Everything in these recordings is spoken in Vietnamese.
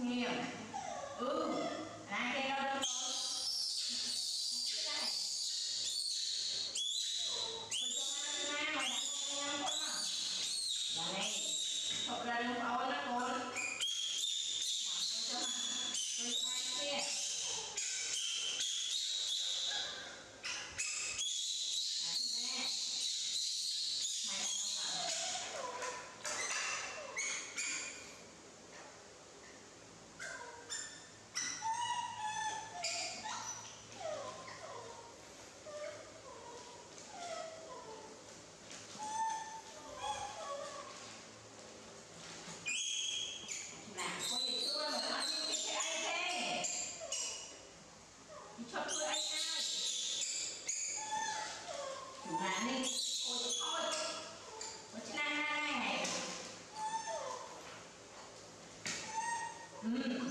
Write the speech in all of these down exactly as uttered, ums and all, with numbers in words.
Nhiều. Ừ. À cái đó đâu rồi. Thật ra đừng thôi đó con. Tôi cho tôi cho hai kia. À chị mẹ. Mày đã không bảo. Là có gì chưa mà nói như cái ai thế. Đi cho tôi ai ai. Chủ nhà đi. Ôi thôi. Ôi chị Lan này. Ừm.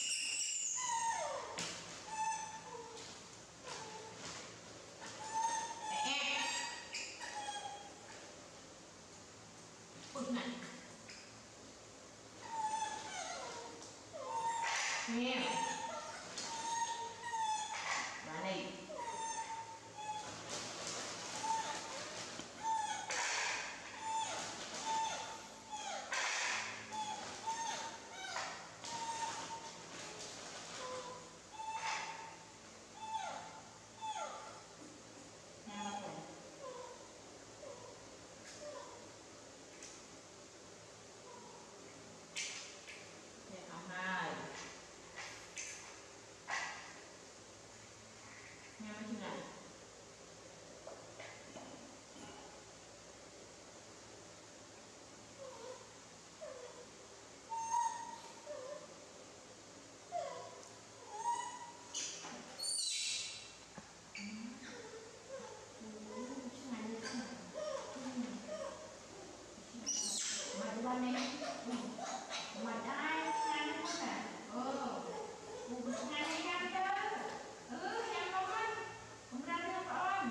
Bực này. Nghe. Và này. Hai nghe mấy chữ này mặt quan này mặt ai ăn không cả ờ bụng hai ăn chứ ừ em không ăn không ra được con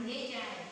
dễ trai